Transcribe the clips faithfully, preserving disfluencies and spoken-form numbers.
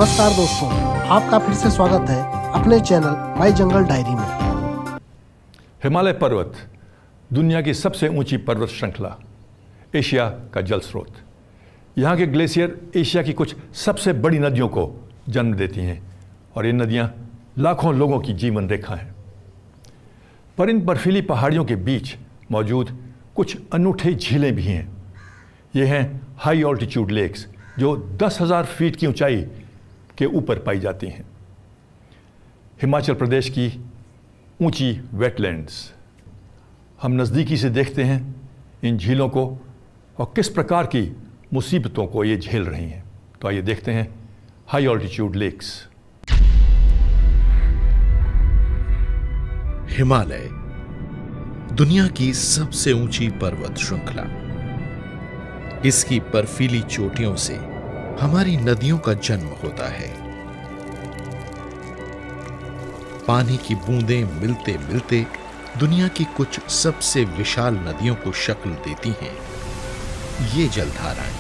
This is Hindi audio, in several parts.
नमस्कार दोस्तों, आपका फिर से स्वागत है अपने चैनल माई जंगल डायरी में। हिमालय पर्वत दुनिया की सबसे ऊंची पर्वत श्रृंखला, एशिया का जल स्रोत। यहाँ के ग्लेशियर एशिया की कुछ सबसे बड़ी नदियों को जन्म देती हैं और ये नदियाँ लाखों लोगों की जीवन रेखा हैं। पर इन बर्फीली पहाड़ियों के बीच मौजूद कुछ अनूठे झीलें भी हैं। ये हैं हाई ऑल्टीट्यूड लेक्स, जो दस हज़ार फीट की ऊंचाई के ऊपर पाई जाती हैं। हिमाचल प्रदेश की ऊंची वेटलैंड्स। हम नज़दीकी से देखते हैं इन झीलों को और किस प्रकार की मुसीबतों को ये झेल रही हैं। तो आइए देखते हैं हाई ऑल्टीट्यूड लेक्स। हिमालय दुनिया की सबसे ऊंची पर्वत श्रृंखला। इसकी बर्फीली चोटियों से हमारी नदियों का जन्म होता है। पानी की बूंदें मिलते मिलते दुनिया की कुछ सबसे विशाल नदियों को शक्ल देती हैं। ये जलधाराएं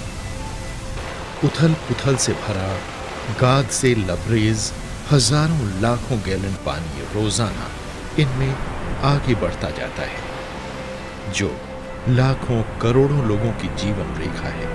उथल पुथल से भरा, गाद से लबरेज हजारों लाखों गैलन पानी रोजाना इनमें आगे बढ़ता जाता है, जो लाखों करोड़ों लोगों की जीवन रेखा है।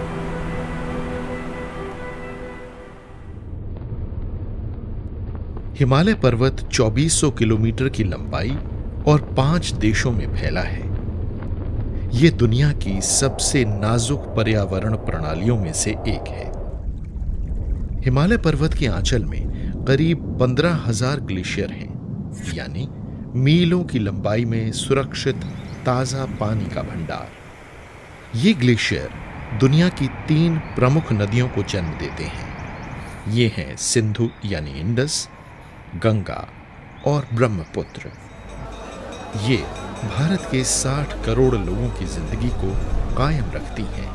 हिमालय पर्वत चौबीस सौ किलोमीटर की लंबाई और पांच देशों में फैला है। यह दुनिया की सबसे नाजुक पर्यावरण प्रणालियों में से एक है। हिमालय पर्वत के आंचल में करीब पंद्रह हजार ग्लेशियर हैं, यानी मीलों की लंबाई में सुरक्षित ताजा पानी का भंडार। ये ग्लेशियर दुनिया की तीन प्रमुख नदियों को जन्म देते हैं। ये हैं सिंधु यानी इंडस, गंगा और ब्रह्मपुत्र। ये भारत के साठ करोड़ लोगों की जिंदगी को कायम रखती हैं।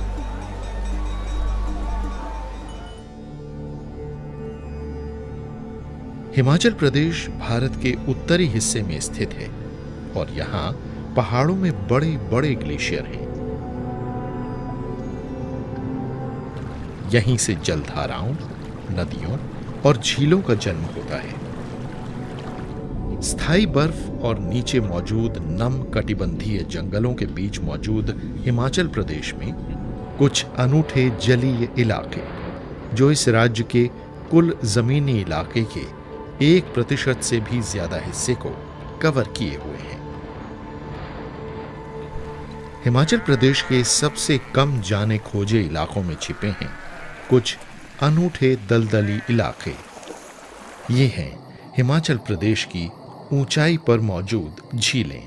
हिमाचल प्रदेश भारत के उत्तरी हिस्से में स्थित है और यहां पहाड़ों में बड़े बड़े ग्लेशियर हैं। यहीं से जलधाराओं, नदियों और झीलों का जन्म होता है। स्थायी बर्फ और नीचे मौजूद नम कटिबंधीय जंगलों के बीच मौजूद हिमाचल प्रदेश में कुछ अनूठे जलीय इलाके, जो इस राज्य के कुल जमीनी इलाके के एक प्रतिशत से भी ज्यादा हिस्से को कवर किए हुए हैं। हिमाचल प्रदेश के सबसे कम जाने खोजे इलाकों में छिपे हैं कुछ अनूठे दलदली इलाके। ये हैं हिमाचल प्रदेश की ऊंचाई पर मौजूद झीलें।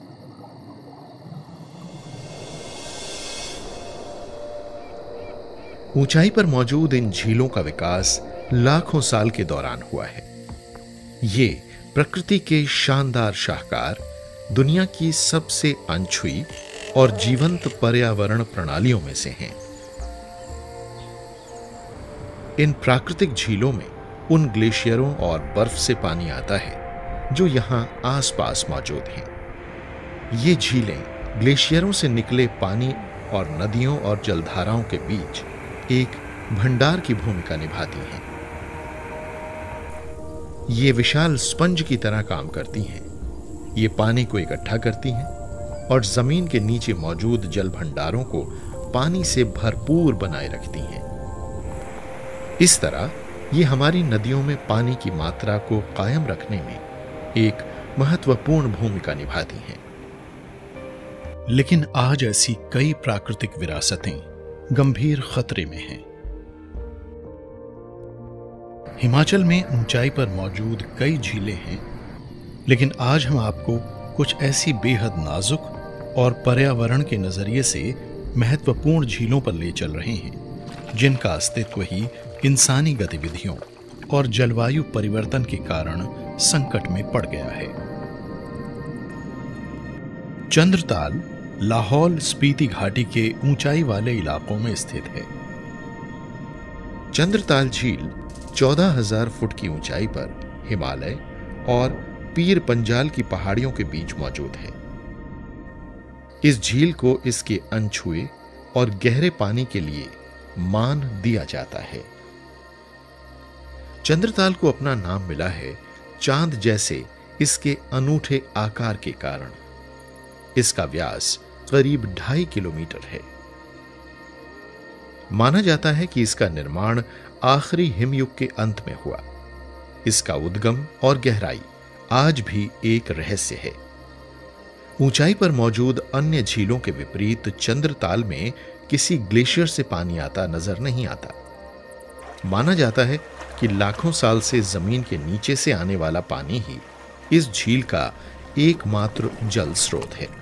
ऊंचाई पर मौजूद इन झीलों का विकास लाखों साल के दौरान हुआ है। ये प्रकृति के शानदार शाहकार, दुनिया की सबसे अनछुई और जीवंत पर्यावरण प्रणालियों में से हैं। इन प्राकृतिक झीलों में उन ग्लेशियरों और बर्फ से पानी आता है जो यहां आसपास मौजूद हैं। ये झीलें ग्लेशियरों से निकले पानी और नदियों और जलधाराओं के बीच एक भंडार की भूमिका निभाती हैं। ये विशाल स्पंज की तरह काम करती हैं। ये पानी को इकट्ठा करती हैं और जमीन के नीचे मौजूद जल भंडारों को पानी से भरपूर बनाए रखती हैं। इस तरह ये हमारी नदियों में पानी की मात्रा को कायम रखने में एक महत्वपूर्ण भूमिका निभाती हैं। लेकिन आज ऐसी कई प्राकृतिक विरासतें गंभीर खतरे में हैं। हिमाचल में ऊंचाई पर मौजूद कई झीलें हैं, लेकिन आज हम आपको कुछ ऐसी बेहद नाजुक और पर्यावरण के नजरिए से महत्वपूर्ण झीलों पर ले चल रहे हैं, जिनका अस्तित्व ही इंसानी गतिविधियों और जलवायु परिवर्तन के कारण संकट में पड़ गया है। चंद्रताल लाहौल स्पीति घाटी के ऊंचाई वाले इलाकों में स्थित है। चंद्रताल झील चौदह हज़ार फुट की ऊंचाई पर हिमालय और पीर पंजाल की पहाड़ियों के बीच मौजूद है। इस झील को इसके अनछुए और गहरे पानी के लिए मान दिया जाता है। चंद्रताल को अपना नाम मिला है चांद जैसे इसके अनूठे आकार के कारण। इसका व्यास करीब ढाई किलोमीटर है। माना जाता है कि इसका निर्माण आखिरी हिमयुग के अंत में हुआ। इसका उद्गम और गहराई आज भी एक रहस्य है। ऊंचाई पर मौजूद अन्य झीलों के विपरीत चंद्रताल में किसी ग्लेशियर से पानी आता नजर नहीं आता। माना जाता है कि लाखों साल से जमीन के नीचे से आने वाला पानी ही इस झील का एकमात्र जल स्रोत है।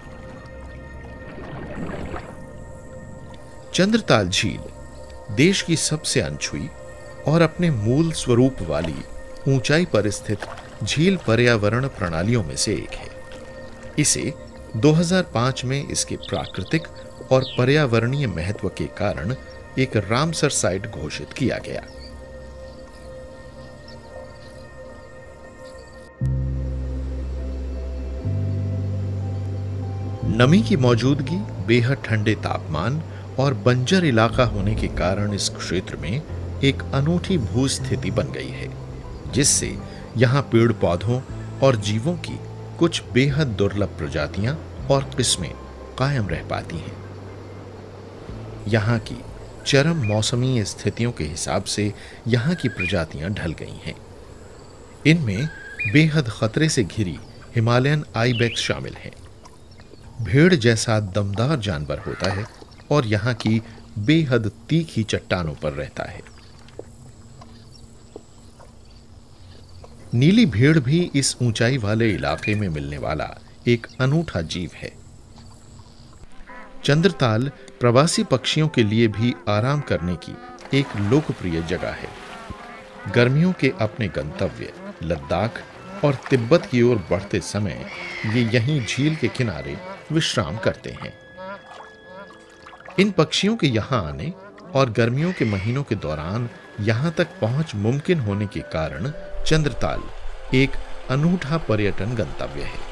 चंद्रताल झील देश की सबसे अनछुई और अपने मूल स्वरूप वाली ऊंचाई पर स्थित झील पर्यावरण प्रणालियों में से एक है। इसे दो हज़ार पाँच में इसके प्राकृतिक और पर्यावरणीय महत्व के कारण एक रामसर साइट घोषित किया गया। नमी की मौजूदगी, बेहद ठंडे तापमान और बंजर इलाका होने के कारण इस क्षेत्र में एक अनूठी भूस्थिति बन गई है, जिससे यहां पेड़ पौधों और जीवों की कुछ बेहद दुर्लभ प्रजातियां और किस्में कायम रह पाती हैं। यहां की चरम मौसमी स्थितियों के हिसाब से यहां की प्रजातियां ढल गई हैं। इनमें बेहद खतरे से घिरी हिमालयन आइबेक्स शामिल है। भेड़ जैसा दमदार जानवर होता है और यहां की बेहद तीखी चट्टानों पर रहता है। नीली भेड़ भी इस ऊंचाई वाले इलाके में मिलने वाला एक अनूठा जीव है। चंद्रताल प्रवासी पक्षियों के लिए भी आराम करने की एक लोकप्रिय जगह है। गर्मियों के अपने गंतव्य लद्दाख और तिब्बत की ओर बढ़ते समय ये यहीं झील के किनारे विश्राम करते हैं। इन पक्षियों के यहां आने और गर्मियों के महीनों के दौरान यहां तक पहुंच मुमकिन होने के कारण चंद्रताल एक अनूठा पर्यटन गंतव्य है।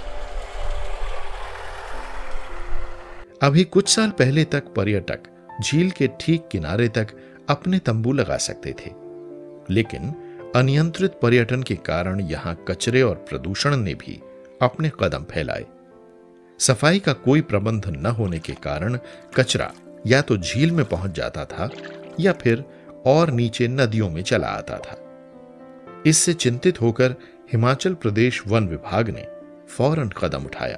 अभी कुछ साल पहले तक पर्यटक झील के ठीक किनारे तक अपने तंबू लगा सकते थे, लेकिन अनियंत्रित पर्यटन के कारण यहां कचरे और प्रदूषण ने भी अपने कदम फैलाए। सफाई का कोई प्रबंध न होने के कारण कचरा या तो झील में पहुंच जाता था या फिर और नीचे नदियों में चला आता था। इससे चिंतित होकर हिमाचल प्रदेश वन विभाग ने फौरन कदम उठाया।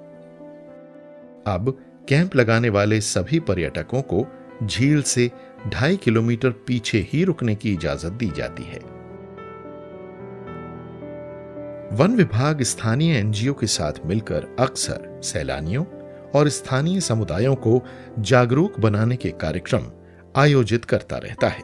अब कैंप लगाने वाले सभी पर्यटकों को झील से ढाई किलोमीटर पीछे ही रुकने की इजाजत दी जाती है। वन विभाग स्थानीय एनजीओ के साथ मिलकर अक्सर सैलानियों और स्थानीय समुदायों को जागरूक बनाने के कार्यक्रम आयोजित करता रहता है।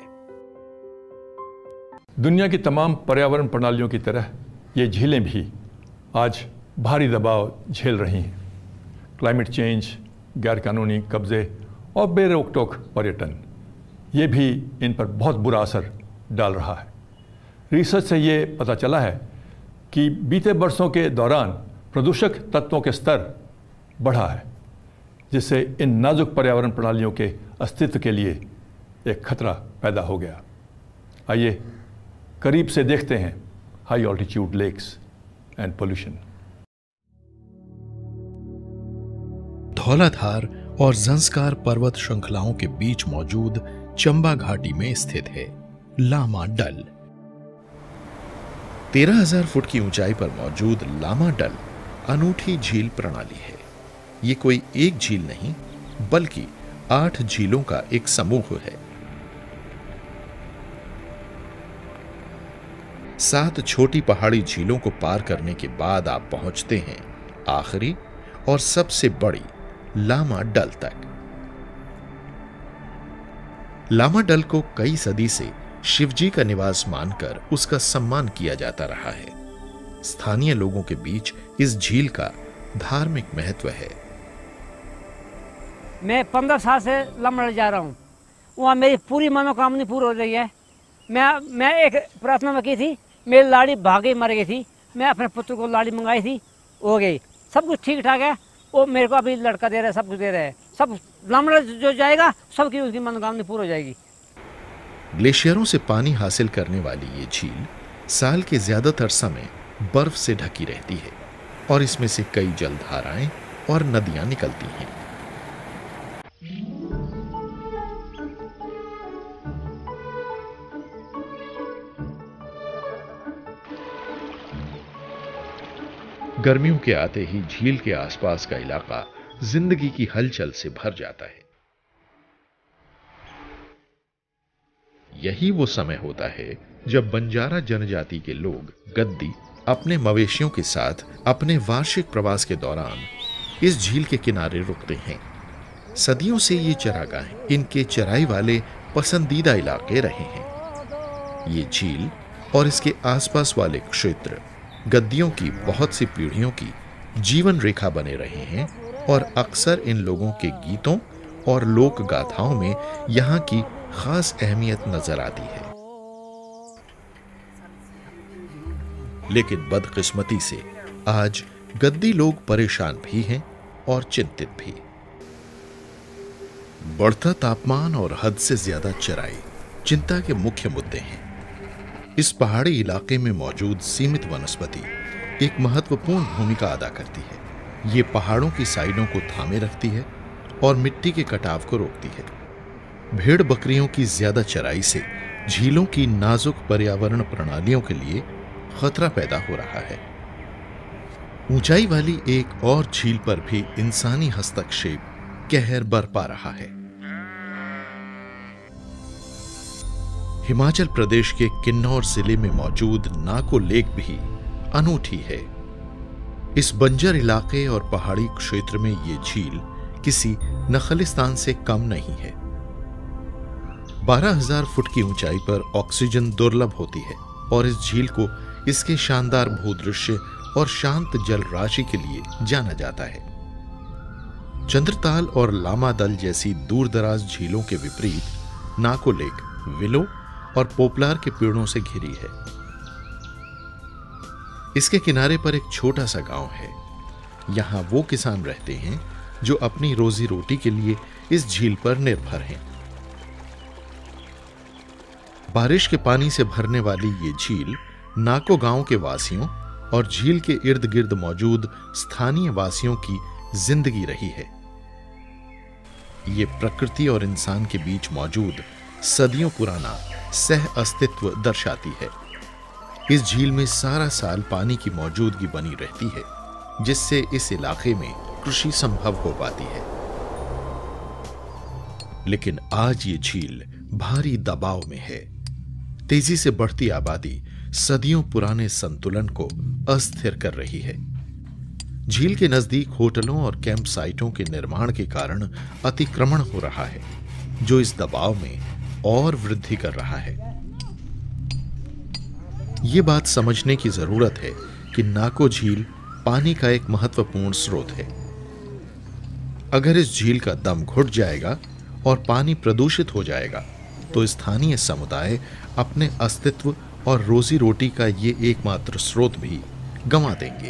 दुनिया की तमाम पर्यावरण प्रणालियों की तरह ये झीलें भी आज भारी दबाव झेल रही हैं। क्लाइमेट चेंज, गैरकानूनी कब्जे और बेरोक टोक पर्यटन, ये भी इन पर बहुत बुरा असर डाल रहा है। रिसर्च से ये पता चला है कि बीते वर्षों के दौरान प्रदूषक तत्वों के स्तर बढ़ा है, जिससे इन नाजुक पर्यावरण प्रणालियों के अस्तित्व के लिए एक खतरा पैदा हो गया। आइए करीब से देखते हैं high altitude lakes and pollution. Dhauladhar और ज़ंस्कार पर्वत श्रृंखलाओं के बीच मौजूद चंबा घाटी में स्थित है लामा डल। तेरह हजार फुट की ऊंचाई पर मौजूद लामा डल अनूठी झील प्रणाली है। ये कोई एक झील नहीं, बल्कि आठ झीलों का एक समूह है। सात छोटी पहाड़ी झीलों को पार करने के बाद आप पहुंचते हैं आखिरी और सबसे बड़ी लामा डल तक। लामा डल को कई सदी से शिवजी का निवास मानकर उसका सम्मान किया जाता रहा है। स्थानीय लोगों के बीच इस झील का धार्मिक महत्व है। मैं पंद्रह साल से लामा डल जा रहा हूँ। वहाँ मेरी पूरी मनोकामना पूरी हो रही है। मैं मैं एक प्रार्थना में की थी, मेरी लाड़ी भागे मर गई थी। मैं अपने पुत्र को लाड़ी मंगाई थी, हो गई, सब कुछ ठीक ठाक है। वो मेरे को अभी लड़का दे रहा है, सब कुछ दे रहा है। सब लामा डल जो जाएगा सबकी उसकी मनोकामना पूरी हो जाएगी। ग्लेशियरों से पानी हासिल करने वाली ये झील साल के ज्यादातर समय बर्फ से ढकी रहती है और इसमें से कई जलधाराएं और नदियां निकलती हैं। गर्मियों के आते ही झील के आसपास का इलाका जिंदगी की हलचल से भर जाता है। यही वो समय होता है जब बंजारा जनजाति के लोग गद्दी अपने मवेशियों के साथ अपने वार्षिक प्रवास के दौरान इस झील के किनारे रुकते हैं। सदियों से ये चरागाह इनके चराई वाले पसंदीदा इलाके रहे हैं। ये झील और इसके आसपास वाले क्षेत्र गद्दियों की बहुत सी पीढ़ियों की जीवन रेखा बने रहे हैं और अक्सर इन लोगों के गीतों और लोक गाथाओं में यहाँ की खास अहमियत नजर आती है। लेकिन बदकिस्मती से आज गद्दी लोग परेशान भी हैं और चिंतित भी। बढ़ता तापमान और हद से ज्यादा चराई चिंता के मुख्य मुद्दे हैं। इस पहाड़ी इलाके में मौजूद सीमित वनस्पति एक महत्वपूर्ण भूमिका अदा करती है। ये पहाड़ों की साइडों को थामे रखती है और मिट्टी के कटाव को रोकती है। भेड़ बकरियों की ज्यादा चराई से झीलों की नाजुक पर्यावरण प्रणालियों के लिए खतरा पैदा हो रहा है। ऊंचाई वाली एक और झील पर भी इंसानी हस्तक्षेप कहर बरपा रहा है। हिमाचल प्रदेश के किन्नौर जिले में मौजूद नाको लेक भी अनूठी है। इस बंजर इलाके और पहाड़ी क्षेत्र में ये झील किसी नखलिस्तान से कम नहीं है। बारह हज़ार फुट की ऊंचाई पर ऑक्सीजन दुर्लभ होती है और इस झील को इसके शानदार भूदृश्य और शांत जल राशि के लिए जाना जाता है। चंद्रताल और लामा दल जैसी दूरदराज झीलों के विपरीत नाको लेक विलो और पोपलार के पेड़ों से घिरी है। इसके किनारे पर एक छोटा सा गांव है। यहां वो किसान रहते हैं जो अपनी रोजी रोटी के लिए इस झील पर निर्भर हैं। बारिश के पानी से भरने वाली ये झील नाको गांव के वासियों और झील के इर्द गिर्द मौजूद स्थानीय वासियों की जिंदगी रही है। ये प्रकृति और इंसान के बीच मौजूद सदियों पुराना सह अस्तित्व दर्शाती है। इस झील में सारा साल पानी की मौजूदगी बनी रहती है, जिससे इस इलाके में कृषि संभव हो पाती है। लेकिन आज ये झील भारी दबाव में है। तेजी से बढ़ती आबादी सदियों पुराने संतुलन को अस्थिर कर रही है। झील के नजदीक होटलों और कैंप साइटों के निर्माण के कारण अतिक्रमण हो रहा है, जो इस दबाव में और वृद्धि कर रहा है। यह बात समझने की जरूरत है कि नाको झील पानी का एक महत्वपूर्ण स्रोत है। अगर इस झील का दम घुट जाएगा और पानी प्रदूषित हो जाएगा, तो स्थानीय समुदाय अपने अस्तित्व और रोजी रोटी का ये एकमात्र स्रोत भी गंवा देंगे।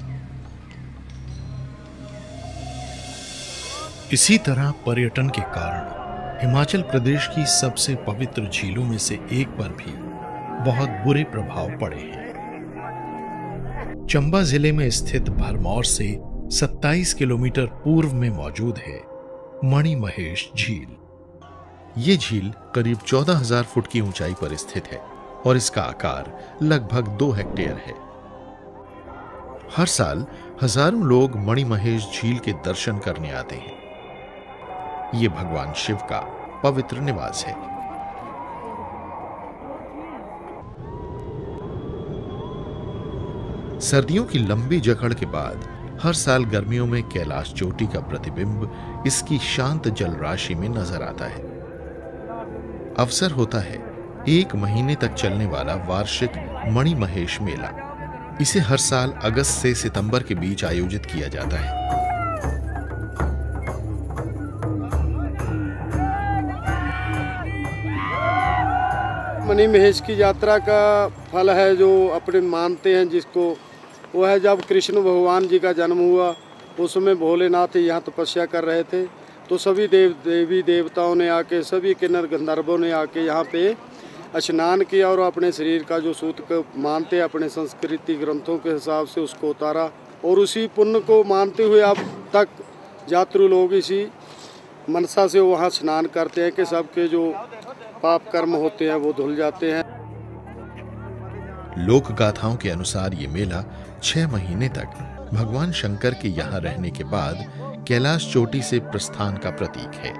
इसी तरह पर्यटन के कारण हिमाचल प्रदेश की सबसे पवित्र झीलों में से एक पर भी बहुत बुरे प्रभाव पड़े हैं। चंबा जिले में स्थित भरमौर से सत्ताईस किलोमीटर पूर्व में मौजूद है मणिमहेश झील। ये झील करीब चौदह हज़ार फुट की ऊंचाई पर स्थित है और इसका आकार लगभग दो हेक्टेयर है। हर साल हजारों लोग मणिमहेश झील के दर्शन करने आते हैं। ये भगवान शिव का पवित्र निवास है। सर्दियों की लंबी जकड़ के बाद हर साल गर्मियों में कैलाश चोटी का प्रतिबिंब इसकी शांत जल राशि में नजर आता है। अवसर होता है एक महीने तक चलने वाला वार्षिक मणिमहेश मेला। इसे हर साल अगस्त से सितंबर के बीच आयोजित किया जाता है। मणिमहेश की यात्रा का फल है जो अपने मानते हैं जिसको, वो है जब कृष्ण भगवान जी का जन्म हुआ, उस समय भोलेनाथ यहाँ तपस्या कर रहे थे, तो सभी देव देवी देवताओं ने आके, सभी किन्नर गंधर्वों ने आके यहाँ पे स्नान किया और अपने शरीर का जो सूत को मानते अपने संस्कृति ग्रंथों के हिसाब से उसको उतारा, और उसी पुण्य को मानते हुए अब तक यात्रु लोग इसी मनसा से वहाँ स्नान करते हैं कि सबके जो पाप कर्म होते हैं वो धुल जाते हैं। लोक गाथाओं के अनुसार ये मेला छह महीने तक भगवान शंकर के यहाँ रहने के बाद कैलाश चोटी से प्रस्थान का प्रतीक है।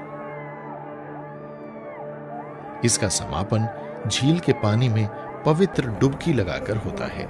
इसका समापन झील के पानी में पवित्र डुबकी लगाकर होता है।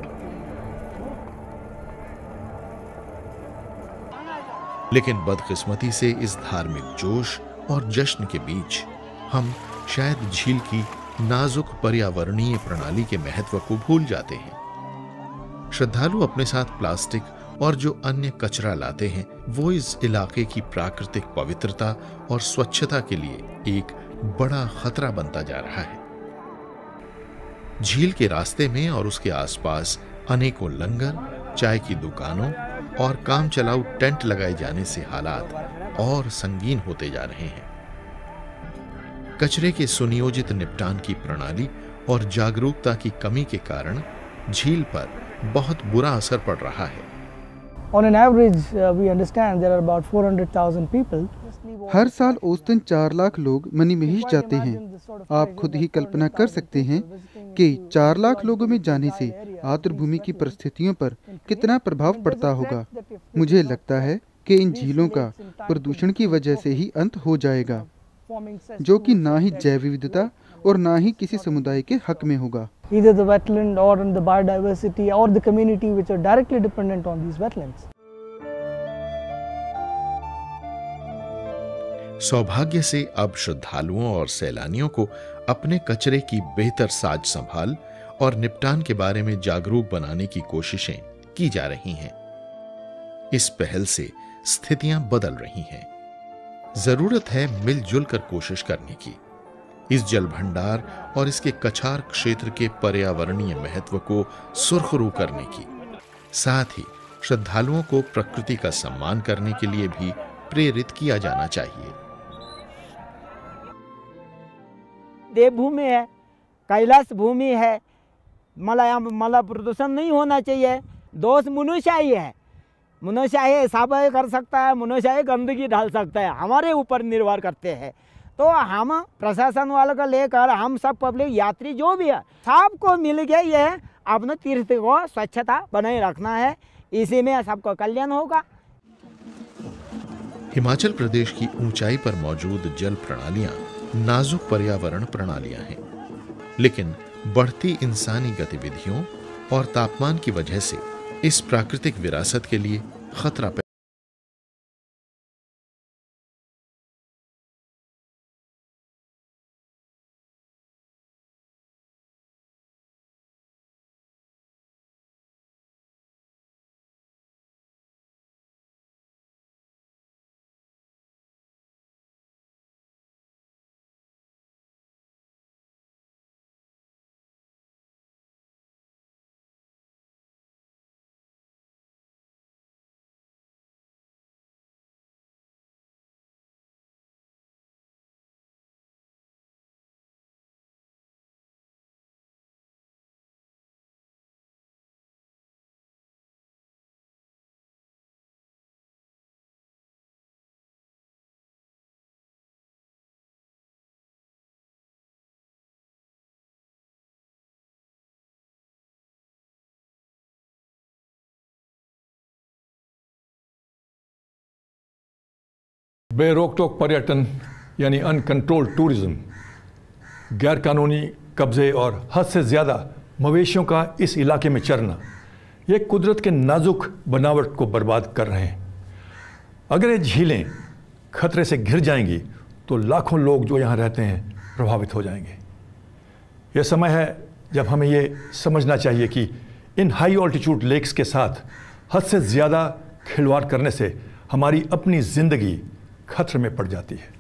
लेकिन बदकिस्मती से इस धार्मिक जोश और जश्न के बीच हम शायद झील की नाजुक पर्यावरणीय प्रणाली के महत्व को भूल जाते हैं। श्रद्धालु अपने साथ प्लास्टिक और जो अन्य कचरा लाते हैं वो इस इलाके की प्राकृतिक पवित्रता और स्वच्छता के लिए एक बड़ा खतरा बनता जा रहा है। झील के रास्ते में और उसके आसपास अनेकों लंगर, चाय की दुकानों और काम चलाऊ टेंट लगाए जाने से हालात और संगीन होते जा रहे हैं। कचरे के सुनियोजित निपटान की प्रणाली और जागरूकता की कमी के कारण झील पर बहुत बुरा असर पड़ रहा है। On an average, uh, we understand there are about four hundred thousand people. हर साल औसतन चार लाख लोग मणिमहेश जाते हैं। आप खुद ही कल्पना कर सकते हैं कि चार लाख लोगों में जाने से आर्द्रभूमि की परिस्थितियों पर कितना प्रभाव पड़ता होगा। मुझे लगता है कि इन झीलों का प्रदूषण की वजह से ही अंत हो जाएगा, जो कि ना ही जैव विविधता और ना ही किसी समुदाय के हक में होगा। Either the wetland or the biodiversity or the community which are directly dependent on these wetlands. सौभाग्य से अब श्रद्धालुओं और सैलानियों को अपने कचरे की बेहतर साज संभाल और निपटान के बारे में जागरूक बनाने की कोशिशें की जा रही हैं। इस पहल से स्थितियां बदल रही हैं। जरूरत है मिलजुल कर कोशिश करने की। इस जल भंडार और इसके कछार क्षेत्र के पर्यावरणीय महत्व को सुरखरू करने की, साथ ही श्रद्धालुओं को प्रकृति का सम्मान करने के लिए भी प्रेरित किया जाना चाहिए। देवभूमि है, कैलाश भूमि है, मला मला प्रदूषण नहीं होना चाहिए। दोष मनुष्य ही है, मनुष्य ही सब कर सकता है, मनुष्य ही गंदगी डाल सकता है, हमारे ऊपर निर्भर करते हैं। तो हम प्रशासन वालों को लेकर हम सब पब्लिक यात्री जो भी है सबको मिल के ये अपने तीर्थ को स्वच्छता बनाए रखना है, इसी में सबको कल्याण होगा। हिमाचल प्रदेश की ऊंचाई पर मौजूद जल प्रणालियां नाजुक पर्यावरण प्रणालियां हैं, लेकिन बढ़ती इंसानी गतिविधियों और तापमान की वजह से इस प्राकृतिक विरासत के लिए खतरा बेरोक टोक पर्यटन यानी अनकंट्रोल्ड टूरिज्म, गैरकानूनी कब्जे और हद से ज़्यादा मवेशियों का इस इलाके में चरना, ये कुदरत के नाजुक बनावट को बर्बाद कर रहे हैं। अगर ये झीलें खतरे से घिर जाएंगी तो लाखों लोग जो यहाँ रहते हैं प्रभावित हो जाएंगे। यह समय है जब हमें ये समझना चाहिए कि इन हाई ऑल्टीट्यूड लेक्स के साथ हद से ज़्यादा खिलवाड़ करने से हमारी अपनी ज़िंदगी खतरे में पड़ जाती है।